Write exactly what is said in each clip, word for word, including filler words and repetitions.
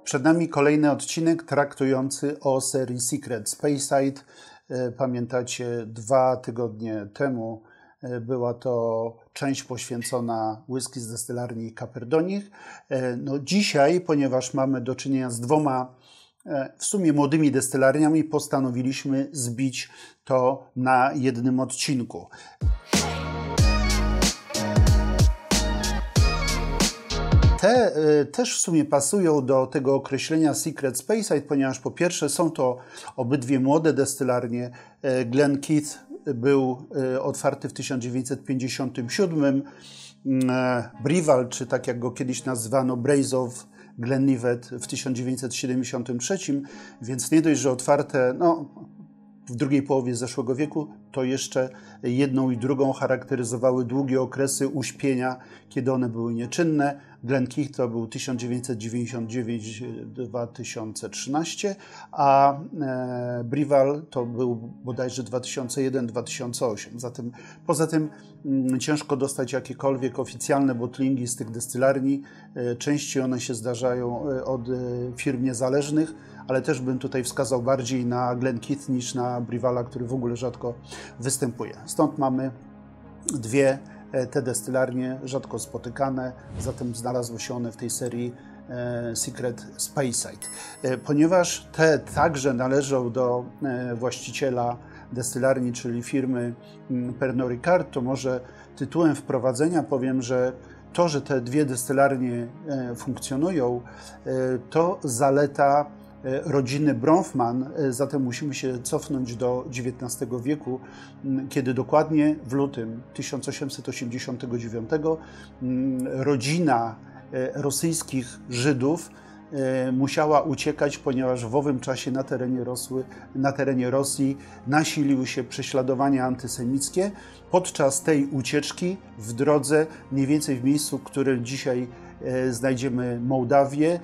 Przed nami kolejny odcinek traktujący o serii Secret Speyside. Pamiętacie, dwa tygodnie temu była to część poświęcona whisky z destylarni Caperdonich. No dzisiaj, ponieważ mamy do czynienia z dwoma w sumie młodymi destylarniami, postanowiliśmy zbić to na jednym odcinku. Te też w sumie pasują do tego określenia Secret Speyside, ponieważ po pierwsze są to obydwie młode destylarnie. Glenkeith był otwarty w tysiąc dziewięćset pięćdziesiątym siódmym. Brival, czy tak jak go kiedyś nazywano, Brazow Glenlivet w tysiąc dziewięćset siedemdziesiątym trzecim, więc nie dość, że otwarte no, w drugiej połowie zeszłego wieku, to jeszcze jedną i drugą charakteryzowały długie okresy uśpienia, kiedy one były nieczynne. Glenkeith to był tysiąc dziewięćset dziewięćdziesiąty dziewiąty do dwa tysiące trzynastego, a e, Brival to był bodajże dwa tysiące jeden do dwa tysiące ósmego. Zatem, poza tym m, ciężko dostać jakiekolwiek oficjalne botlingi z tych destylarni. E, częściej one się zdarzają od e, firm niezależnych, ale też bym tutaj wskazał bardziej na Glenkeith niż na Brivala, który w ogóle rzadko występuje. Stąd mamy dwie te destylarnie rzadko spotykane, zatem znalazły się one w tej serii Secret Speyside. Ponieważ te także należą do właściciela destylarni, czyli firmy Pernod Ricard, to może tytułem wprowadzenia powiem, że to, że te dwie destylarnie funkcjonują, to zaleta rodziny Bronfman, zatem musimy się cofnąć do dziewiętnastego wieku, kiedy dokładnie w lutym tysiąc osiemset osiemdziesiątego dziewiątego rodzina rosyjskich Żydów musiała uciekać, ponieważ w owym czasie na terenie, Rosły, na terenie Rosji nasiliły się prześladowania antysemickie. Podczas tej ucieczki w drodze, mniej więcej w miejscu, w którym dzisiaj znajdziemy Mołdawię,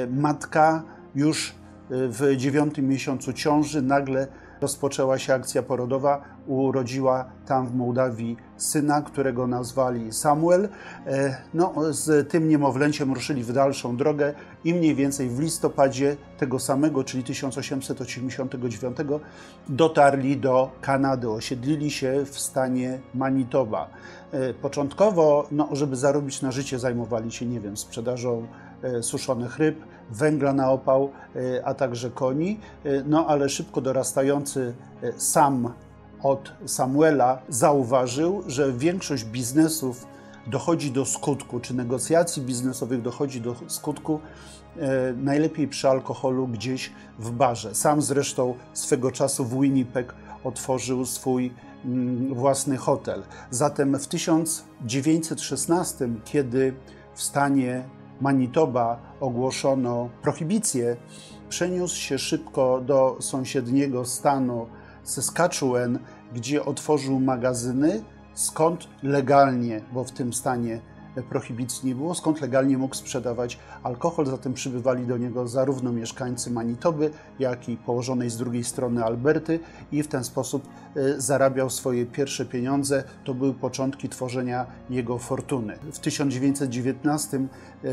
matka już w dziewiątym miesiącu ciąży nagle rozpoczęła się akcja porodowa. Urodziła tam w Mołdawii syna, którego nazwali Samuel. No, z tym niemowlęciem ruszyli w dalszą drogę i mniej więcej w listopadzie tego samego, czyli tysiąc osiemset osiemdziesiątego dziewiątego, dotarli do Kanady. Osiedlili się w stanie Manitoba. Początkowo, no, żeby zarobić na życie, zajmowali się, nie wiem, sprzedażą suszonych ryb, węgla na opał, a także koni. No ale szybko dorastający Sam od Samuela zauważył, że większość biznesów dochodzi do skutku, czy negocjacji biznesowych dochodzi do skutku najlepiej przy alkoholu gdzieś w barze. Sam zresztą swego czasu w Winnipeg otworzył swój własny hotel. Zatem w tysiąc dziewięćset szesnastym, kiedy w stanie Manitoba ogłoszono prohibicję, przeniósł się szybko do sąsiedniego stanu Saskatchewan, gdzie otworzył magazyny, skąd legalnie, bo w tym stanie prohibicji nie było, skąd legalnie mógł sprzedawać alkohol. Zatem przybywali do niego zarówno mieszkańcy Manitoby, jak i położonej z drugiej strony Alberty i w ten sposób zarabiał swoje pierwsze pieniądze. To były początki tworzenia jego fortuny. W tysiąc dziewięćset dziewiętnastym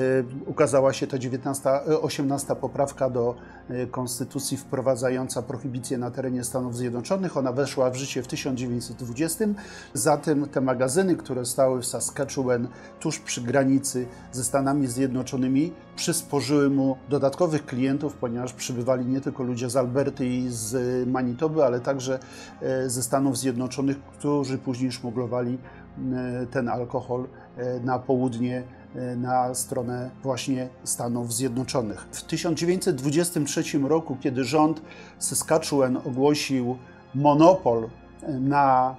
ukazała się ta osiemnasta poprawka do konstytucji wprowadzająca prohibicję na terenie Stanów Zjednoczonych. Ona weszła w życie w tysiąc dziewięćset dwudziestym. Zatem te magazyny, które stały w Saskatchewan tuż przy granicy ze Stanami Zjednoczonymi, przysporzyły mu dodatkowych klientów, ponieważ przybywali nie tylko ludzie z Alberty i z Manitoby, ale także ze Stanów Zjednoczonych, którzy później szmuglowali ten alkohol na południe, na stronę właśnie Stanów Zjednoczonych. W tysiąc dziewięćset dwudziestym trzecim roku, kiedy rząd Saskatchewan ogłosił monopol na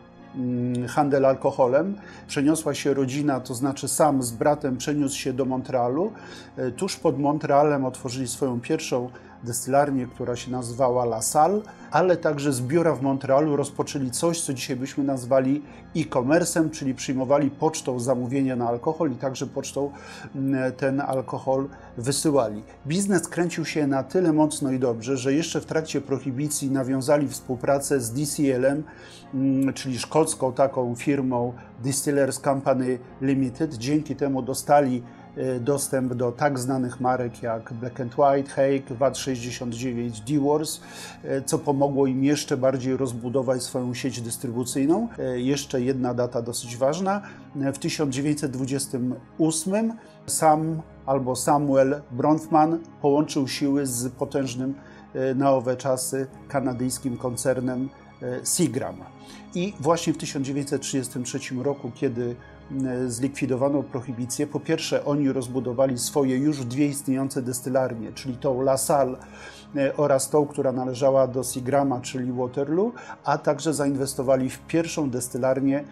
handel alkoholem, przeniosła się rodzina, to znaczy Sam z bratem przeniósł się do Montrealu. Tuż pod Montrealem otworzyli swoją pierwszą destylarnię, która się nazywała La Salle, ale także z biura w Montrealu rozpoczęli coś, co dzisiaj byśmy nazwali e-commerce'em, czyli przyjmowali pocztą zamówienia na alkohol i także pocztą ten alkohol wysyłali. Biznes kręcił się na tyle mocno i dobrze, że jeszcze w trakcie prohibicji nawiązali współpracę z D C L-em, czyli szkocką taką firmą Distillers Company Limited. Dzięki temu dostali dostęp do tak znanych marek jak Black and White, Hake, V A T sześćdziesiąt dziewięć, D-Wars, co pomogło im jeszcze bardziej rozbudować swoją sieć dystrybucyjną. Jeszcze jedna data dosyć ważna. W tysiąc dziewięćset dwudziestym ósmym Sam albo Samuel Bronfman połączył siły z potężnym na owe czasy kanadyjskim koncernem Seagram. I właśnie w tysiąc dziewięćset trzydziestym trzecim roku, kiedy zlikwidowano prohibicję, po pierwsze oni rozbudowali swoje już dwie istniejące destylarnie, czyli tą La Salle oraz tą, która należała do Seagrama, czyli Waterloo, a także zainwestowali w pierwszą destylarnię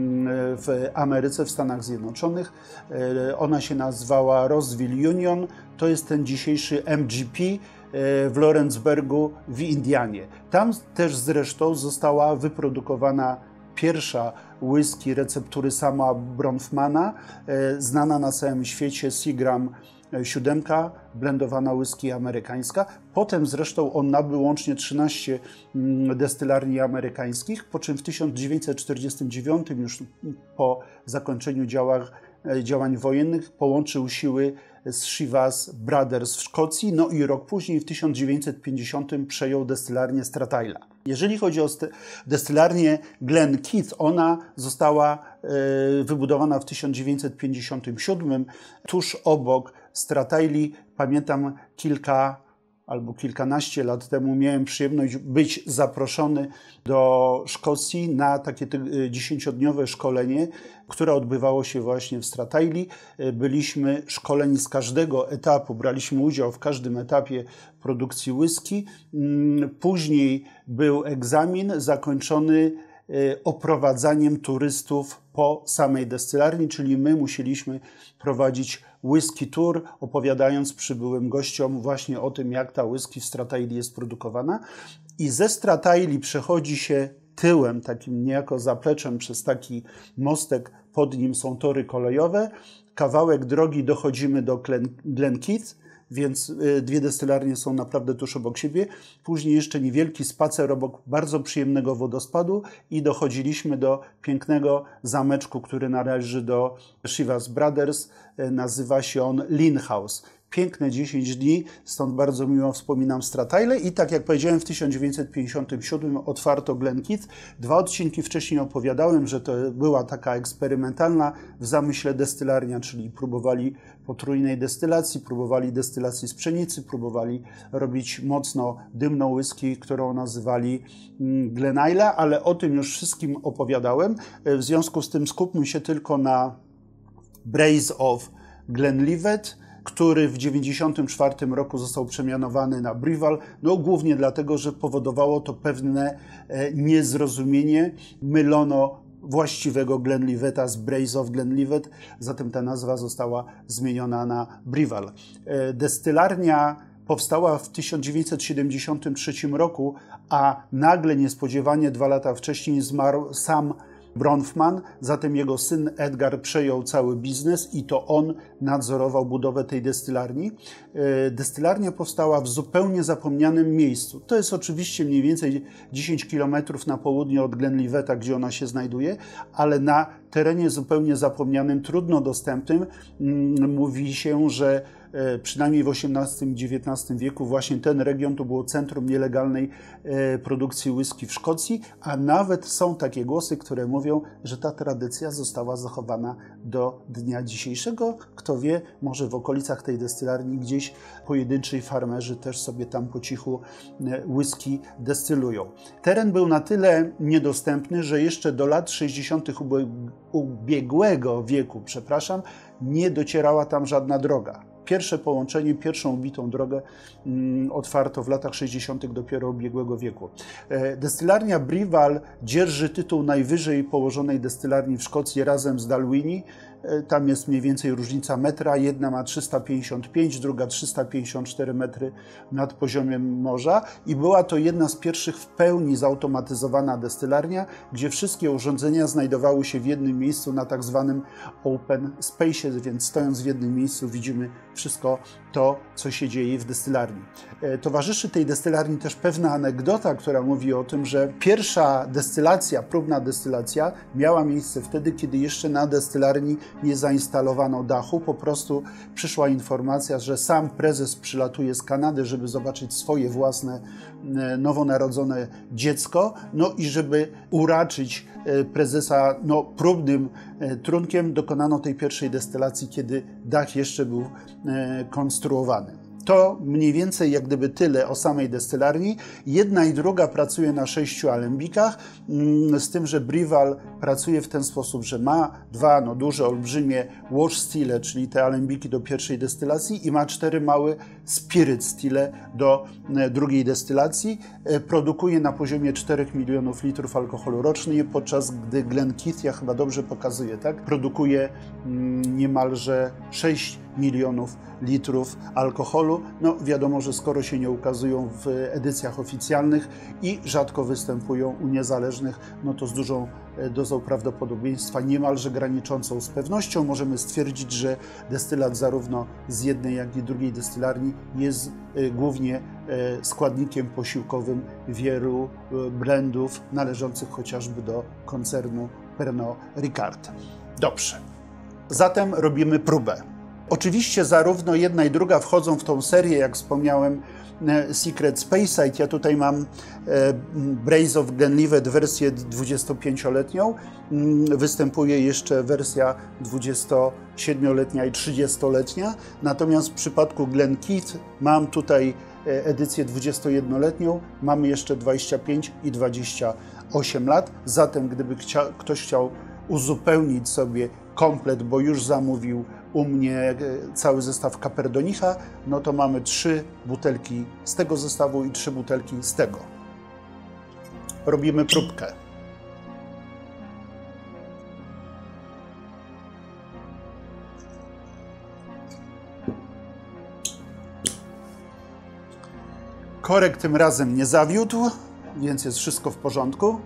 w Ameryce, w Stanach Zjednoczonych. Ona się nazywała Roseville Union, to jest ten dzisiejszy M G P w Lawrenceburgu w Indianie. Tam też zresztą została wyprodukowana pierwsza whisky receptury Sama Bronfmana, znana na całym świecie Seagram siódemka, blendowana whisky amerykańska. Potem zresztą on nabył łącznie trzynaście destylarni amerykańskich, po czym w tysiąc dziewięćset czterdziestym dziewiątym, już po zakończeniu działań, działań wojennych, połączył siły z Chivas Brothers w Szkocji, no i rok później, w tysiąc dziewięćset pięćdziesiątym, przejął destylarnię Strathaila. Jeżeli chodzi o destylarnię Glenkeith, ona została y, wybudowana w tysiąc dziewięćset pięćdziesiątym siódmym, tuż obok Strathaili. Pamiętam kilka albo kilkanaście lat temu miałem przyjemność być zaproszony do Szkocji na takie dziesięciodniowe szkolenie, które odbywało się właśnie w Strathaili. Byliśmy szkoleni z każdego etapu, braliśmy udział w każdym etapie produkcji whisky. Później był egzamin zakończony oprowadzaniem turystów po samej destylarni, czyli my musieliśmy prowadzić whisky tour, opowiadając przybyłym gościom właśnie o tym, jak ta whisky w Strathaili jest produkowana. I ze Strathaili przechodzi się tyłem, takim niejako zapleczem, przez taki mostek, pod nim są tory kolejowe. Kawałek drogi dochodzimy do Glenkeith, więc dwie destylarnie są naprawdę tuż obok siebie. Później jeszcze niewielki spacer obok bardzo przyjemnego wodospadu i dochodziliśmy do pięknego zameczku, który należy do Chivas Brothers. Nazywa się on Lynn House. Piękne dziesięć dni, stąd bardzo miło wspominam Strathailę i tak jak powiedziałem, w tysiąc dziewięćset pięćdziesiątym siódmym otwarto Glenkeith. Dwa odcinki wcześniej opowiadałem, że to była taka eksperymentalna w zamyśle destylarnia, czyli próbowali potrójnej destylacji, próbowali destylacji z pszenicy, próbowali robić mocno dymną whisky, którą nazywali Glen Isla, ale o tym już wszystkim opowiadałem. W związku z tym skupmy się tylko na Brace of Glenlivet, który w dziewięćdziesiątym czwartym roku został przemianowany na Brival, no głównie dlatego, że powodowało to pewne niezrozumienie, mylono właściwego Glenliveta z Brace of Glenlivet, zatem ta nazwa została zmieniona na Brival. Destylarnia powstała w tysiąc dziewięćset siedemdziesiątym trzecim roku, a nagle, niespodziewanie, dwa lata wcześniej zmarł Sam Bronfman, zatem jego syn Edgar przejął cały biznes i to on nadzorował budowę tej destylarni. Destylarnia powstała w zupełnie zapomnianym miejscu. To jest oczywiście mniej więcej dziesięć kilometrów na południe od Glenliveta, gdzie ona się znajduje, ale na terenie zupełnie zapomnianym, trudno dostępnym. Mówi się, że przynajmniej w osiemnastym i dziewiętnastym wieku właśnie ten region to było centrum nielegalnej produkcji whisky w Szkocji, a nawet są takie głosy, które mówią, że ta tradycja została zachowana do dnia dzisiejszego. Kto wie, może w okolicach tej destylarni gdzieś pojedynczy farmerzy też sobie tam po cichu whisky destylują. Teren był na tyle niedostępny, że jeszcze do lat sześćdziesiątych ubiegłego wieku, przepraszam, nie docierała tam żadna droga. Pierwsze połączenie, pierwszą ubitą drogę mm, otwarto w latach sześćdziesiątych dopiero ubiegłego wieku. E, destylarnia Brival dzierży tytuł najwyżej położonej destylarni w Szkocji razem z Dalwhinnie. E, tam jest mniej więcej różnica metra. Jedna ma trzysta pięćdziesiąt pięć, druga trzysta pięćdziesiąt cztery metry nad poziomem morza. I była to jedna z pierwszych w pełni zautomatyzowana destylarnia, gdzie wszystkie urządzenia znajdowały się w jednym miejscu na tak zwanym open space, więc stojąc w jednym miejscu widzimy wszystko to, co się dzieje w destylarni. Towarzyszy tej destylarni też pewna anegdota, która mówi o tym, że pierwsza destylacja, próbna destylacja miała miejsce wtedy, kiedy jeszcze na destylarni nie zainstalowano dachu. Po prostu przyszła informacja, że sam prezes przylatuje z Kanady, żeby zobaczyć swoje własne nowonarodzone dziecko, no i żeby uraczyć prezesa no, próbnym trunkiem, dokonano tej pierwszej destylacji, kiedy dach jeszcze był konstruowany. To mniej więcej jak gdyby tyle o samej destylarni. Jedna i druga pracuje na sześciu alembikach, z tym, że Brival pracuje w ten sposób, że ma dwa no, duże, olbrzymie wash stile, czyli te alembiki do pierwszej destylacji, i ma cztery małe spirit stile do drugiej destylacji. Produkuje na poziomie czterech milionów litrów alkoholu rocznie, podczas gdy Glenkeith, ja chyba dobrze pokazuję, tak, produkuje niemalże sześć milionów litrów alkoholu. No wiadomo, że skoro się nie ukazują w edycjach oficjalnych i rzadko występują u niezależnych, no to z dużą dozą prawdopodobieństwa, niemalże graniczącą z pewnością, możemy stwierdzić, że destylat zarówno z jednej, jak i drugiej destylarni jest głównie składnikiem posiłkowym wielu blendów należących chociażby do koncernu Pernod Ricard. Dobrze, zatem robimy próbę. Oczywiście zarówno jedna i druga wchodzą w tą serię, jak wspomniałem, Secret Speyside. Ja tutaj mam Brace of Glenlivet wersję dwudziestopięcioletnią. Występuje jeszcze wersja dwudziestosiedmioletnia i trzydziestoletnia. Natomiast w przypadku Glenkeith mam tutaj edycję dwudziestojednoletnią. Mamy jeszcze dwadzieścia pięć i dwadzieścia osiem lat. Zatem gdyby chcia, ktoś chciał uzupełnić sobie komplet, bo już zamówił u mnie cały zestaw Caperdonicha, no to mamy trzy butelki z tego zestawu i trzy butelki z tego. Robimy próbkę. Korek tym razem nie zawiódł, więc jest wszystko w porządku.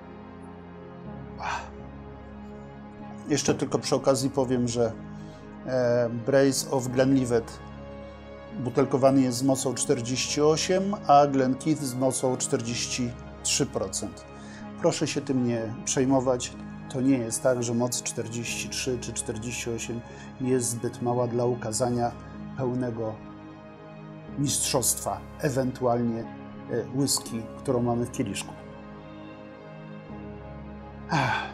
Jeszcze tylko przy okazji powiem, że Brace of Glenlivet butelkowany jest z mocą czterdzieści osiem, a Glenkeith z mocą czterdzieści trzy procent. Proszę się tym nie przejmować. To nie jest tak, że moc czterdzieści trzy czy czterdzieści osiem jest zbyt mała dla ukazania pełnego mistrzostwa, ewentualnie whisky, którą mamy w kieliszku. Ach.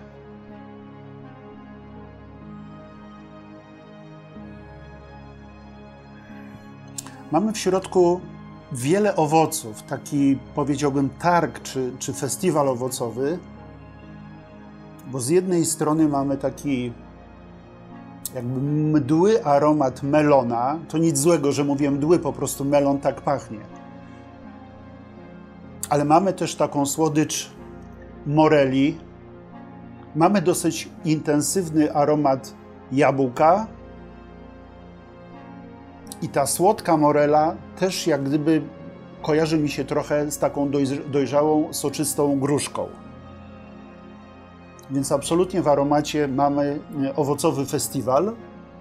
Mamy w środku wiele owoców, taki powiedziałbym targ czy, czy festiwal owocowy, bo z jednej strony mamy taki jakby mdły aromat melona. To nic złego, że mówię mdły, po prostu melon tak pachnie. Ale mamy też taką słodycz moreli. Mamy dosyć intensywny aromat jabłka. I ta słodka morela też jak gdyby kojarzy mi się trochę z taką dojrzałą, soczystą gruszką. Więc absolutnie w aromacie mamy owocowy festiwal,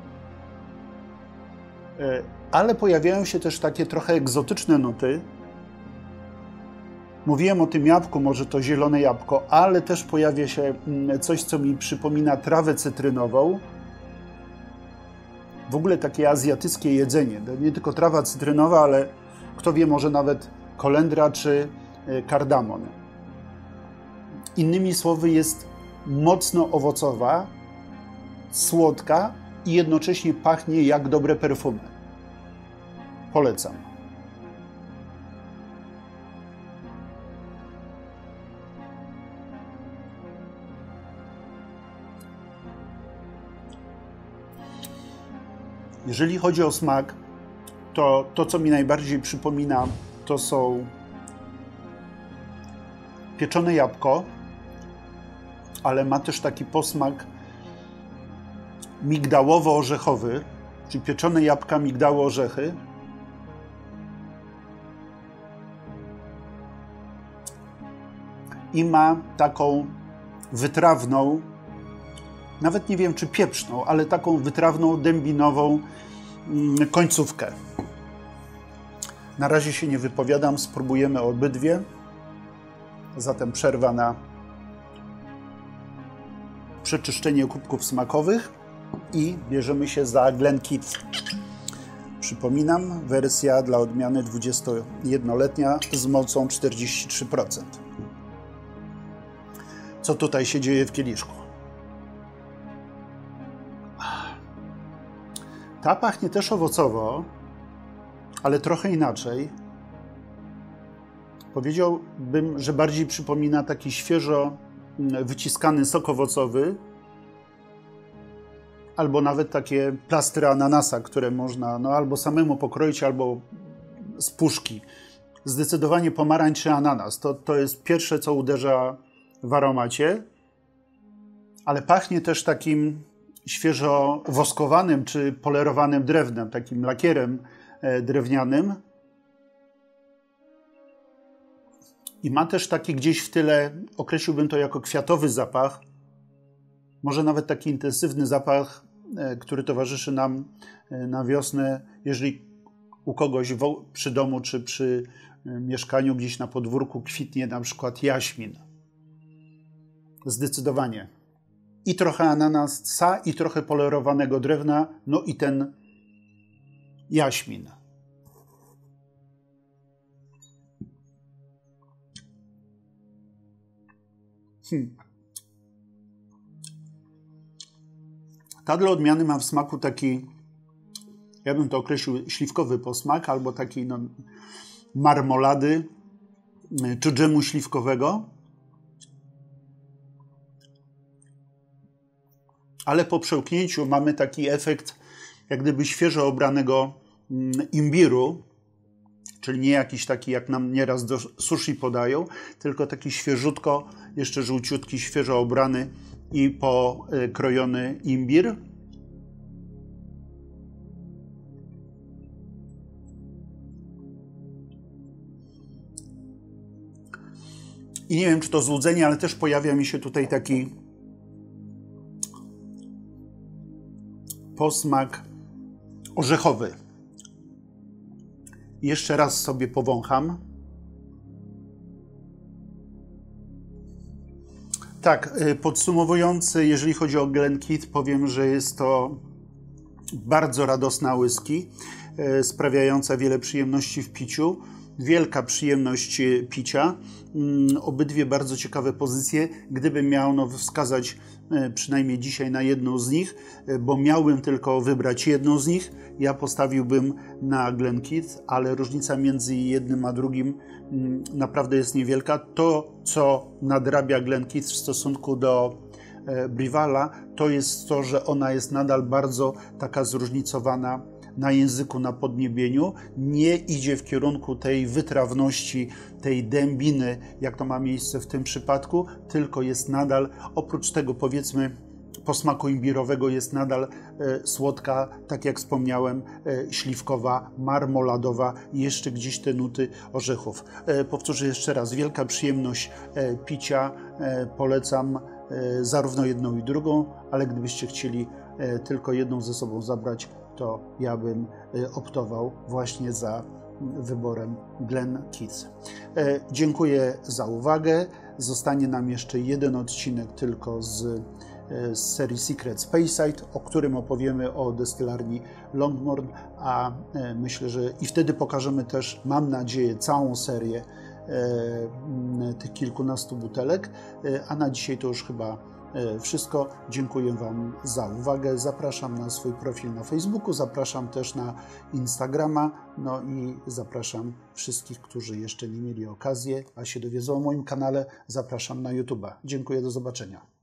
ale pojawiają się też takie trochę egzotyczne nuty. Mówiłem o tym jabłku, może to zielone jabłko, ale też pojawia się coś, co mi przypomina trawę cytrynową. W ogóle takie azjatyckie jedzenie. Nie tylko trawa cytrynowa, ale kto wie, może nawet kolendra czy kardamon. Innymi słowy, jest mocno owocowa, słodka i jednocześnie pachnie jak dobre perfumy. Polecam. Jeżeli chodzi o smak, to to, co mi najbardziej przypomina, to są pieczone jabłko, ale ma też taki posmak migdałowo-orzechowy, czyli pieczone jabłka, migdały, orzechy. I ma taką wytrawną, nawet nie wiem czy pieprzną, ale taką wytrawną, dębinową końcówkę. Na razie się nie wypowiadam, spróbujemy obydwie. Zatem przerwa na przeczyszczenie kubków smakowych i bierzemy się za Glenkeith. Przypominam, wersja dla odmiany dwudziestojednoletnia z mocą czterdzieści trzy procent. Co tutaj się dzieje w kieliszku? Ta pachnie też owocowo, ale trochę inaczej. Powiedziałbym, że bardziej przypomina taki świeżo wyciskany sok owocowy, albo nawet takie plastry ananasa, które można no, albo samemu pokroić, albo z puszki. Zdecydowanie pomarańcz czy ananas. To, to jest pierwsze, co uderza w aromacie, ale pachnie też takim świeżo woskowanym czy polerowanym drewnem, takim lakierem drewnianym. I ma też taki gdzieś w tyle, określiłbym to jako kwiatowy zapach, może nawet taki intensywny zapach, który towarzyszy nam na wiosnę, jeżeli u kogoś przy domu czy przy mieszkaniu gdzieś na podwórku kwitnie na przykład jaśmin. Zdecydowanie. I trochę ananasa, i trochę polerowanego drewna, no i ten jaśmin. Hmm. Ta dla odmiany ma w smaku taki, ja bym to określił, śliwkowy posmak, albo taki no, marmolady czy dżemu śliwkowego. Ale po przełknięciu mamy taki efekt jak gdyby świeżo obranego imbiru, czyli nie jakiś taki, jak nam nieraz do sushi podają, tylko taki świeżutko, jeszcze żółciutki, świeżo obrany i pokrojony imbir. I nie wiem, czy to złudzenie, ale też pojawia mi się tutaj taki posmak orzechowy. Jeszcze raz sobie powącham. Tak, podsumowując, jeżeli chodzi o Glenkeith, powiem, że jest to bardzo radosna whisky, sprawiająca wiele przyjemności w piciu. Wielka przyjemność picia. Obydwie bardzo ciekawe pozycje. Gdybym miał no, wskazać przynajmniej dzisiaj na jedną z nich, bo miałbym tylko wybrać jedną z nich, ja postawiłbym na Glenkeith, ale różnica między jednym a drugim naprawdę jest niewielka. To, co nadrabia Glenkeith w stosunku do Brivala, to jest to, że ona jest nadal bardzo taka zróżnicowana na języku, na podniebieniu, nie idzie w kierunku tej wytrawności, tej dębiny, jak to ma miejsce w tym przypadku, tylko jest nadal, oprócz tego powiedzmy posmaku imbirowego, jest nadal e, słodka, tak jak wspomniałem, e, śliwkowa, marmoladowa i jeszcze gdzieś te nuty orzechów. E, powtórzę jeszcze raz, wielka przyjemność e, picia, e, polecam e, zarówno jedną i drugą, ale gdybyście chcieli e, tylko jedną ze sobą zabrać, to ja bym optował właśnie za wyborem Glenkeith. Dziękuję za uwagę. Zostanie nam jeszcze jeden odcinek tylko z, z serii Secret Speyside, o którym opowiemy o destylarni Longmorn, a myślę, że i wtedy pokażemy też, mam nadzieję, całą serię tych kilkunastu butelek, a na dzisiaj to już chyba wszystko. Dziękuję Wam za uwagę. Zapraszam na swój profil na Facebooku, zapraszam też na Instagrama, no i zapraszam wszystkich, którzy jeszcze nie mieli okazji, a się dowiedzą o moim kanale, zapraszam na YouTube'a. Dziękuję, do zobaczenia.